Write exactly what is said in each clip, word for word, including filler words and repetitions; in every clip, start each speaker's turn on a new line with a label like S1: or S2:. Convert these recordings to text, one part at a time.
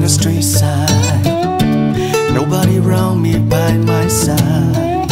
S1: the street side, nobody around me by my side.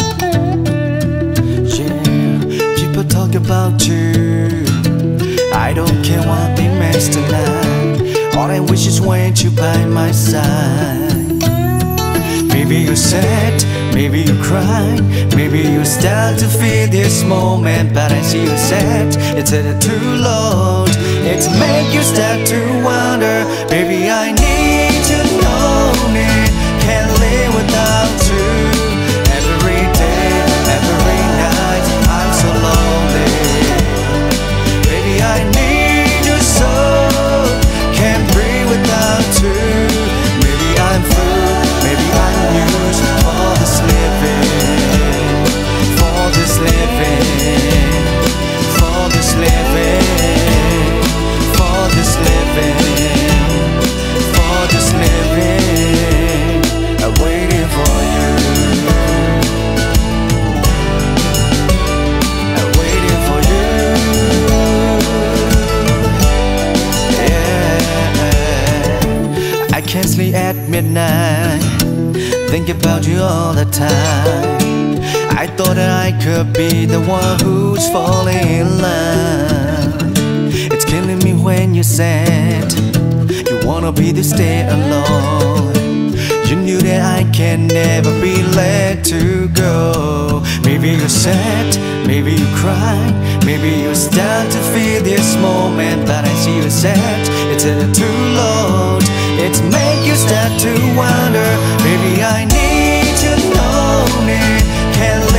S1: Yeah, people talk about you, I don't care what they mess tonight. All I wish is when you by my side. Maybe you're sad, maybe you cry, maybe you start to feel this moment. But I see you sad, it's a too low. It's make you start to wonder. Baby, I need to know it. Can't live without you. Every day, every night, I'm so lonely. Baby, I need you so. Can't breathe without you. Maybe I'm fool, maybe I'm used for this living, for this living, for this living, for this living, for this living. I'm waiting for you. I'm waiting for you. Yeah. I can't sleep at midnight, think about you all the time. I thought that I could be the one who's falling in love. It's killing me when you said you wanna be the stay alone. You knew that I can never be let to go. Maybe you're sad, maybe you cry, maybe you start to feel this moment. But I see you sad, it's a too low. It's make you start to wonder. Baby, I need to know it. Can't